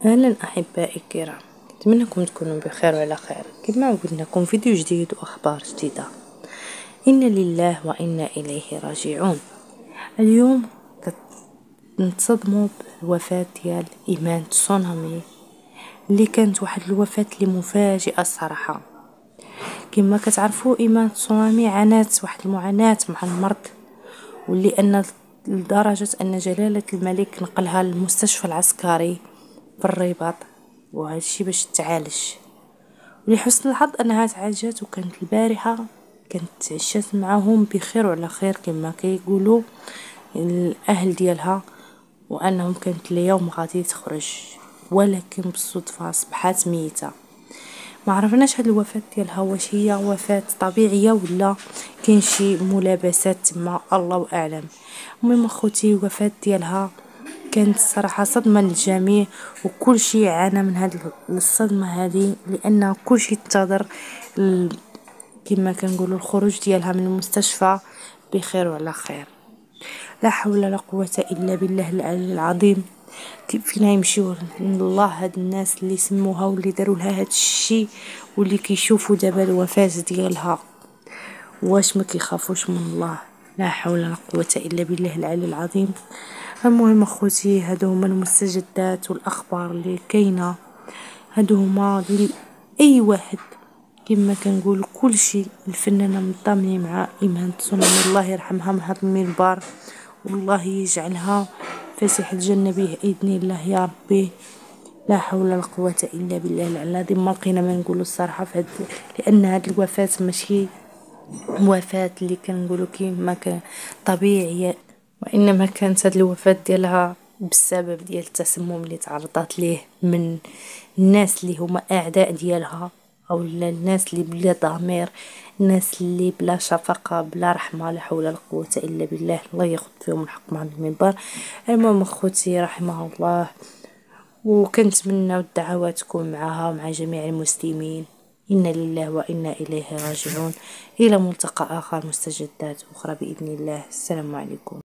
أهلا أحبائي الكرام، أتمنىكم تكونوا بخير وعلى خير. كما قلنا لكم فيديو جديد وأخبار جديدة. إنا لله وإنا إليه راجعون. اليوم نتصدموا بالوفاة ديال إيمان تسونامي اللي كانت واحد الوفاة اللي مفاجئة الصراحة. كما كتعرفوا إيمان تسونامي عانت واحد المعاناة مع المرض، واللي أن لدرجة أن جلالة الملك نقلها للمستشفى العسكري في الرباط، وهذا الشيء باش تعالج. ولحسن الحظ انها تعالجت، وكانت البارحه كانت عشات معهم بخير وعلى خير كما كيقولوا الاهل ديالها، وانهم كانت اليوم غادي تخرج، ولكن بالصدفه اصبحت ميته. ما عرفناش هاد الوفاه ديالها واش هي وفاه طبيعيه ولا كاين شي ملابسات تما، الله اعلم. المهم اخوتي الوفاه ديالها كانت الصراحه صدمه للجميع، وكل شيء عانى من هذه الصدمه هذه، لان كل شيء انتظر كما كنقولوا الخروج ديالها من المستشفى بخير وعلى خير. لا حول ولا قوه الا بالله العلي العظيم. فينا يمشيو الله هاد الناس اللي سموها واللي داروا لها هاد الشيء، واللي كيشوفوا دابا الوفاه ديالها واش ما كيخافوش من الله. لا حول ولا قوه الا بالله العلي العظيم. المهم اخوتي هادو هما المستجدات والاخبار اللي كاينه، هادو هما اي واحد كما كنقول كل شيء. الفنانه مطمنين مع ايمان تسونامي، الله يرحمها من هذا المنبر، والله يجعلها فسيح الجنه باذن الله يا ربي. لا حول ولا قوه الا بالله العلي العظيم. ما لقينا ما نقولوا الصراحه في لان هاد الوفاه ماشي وفاه اللي كنقولوا كيما طبيعيه، وانما كانت هاد الوفاه ديالها بسبب ديال التسمم اللي تعرضت ليه من الناس اللي هما اعداء ديالها، او الناس اللي بلا ضمير، الناس اللي بلا شفقه بلا رحمه. لا حول ولا قوه الا بالله، الله ياخذ فيهم الحق مع المنبر. المهم اخوتي رحمه الله، وكنتمنى الدعوات تكون معها ومع جميع المسلمين. إنا لله وإنا إليه راجعون. إلى ملتقى آخر، مستجدات أخرى بإذن الله. السلام عليكم.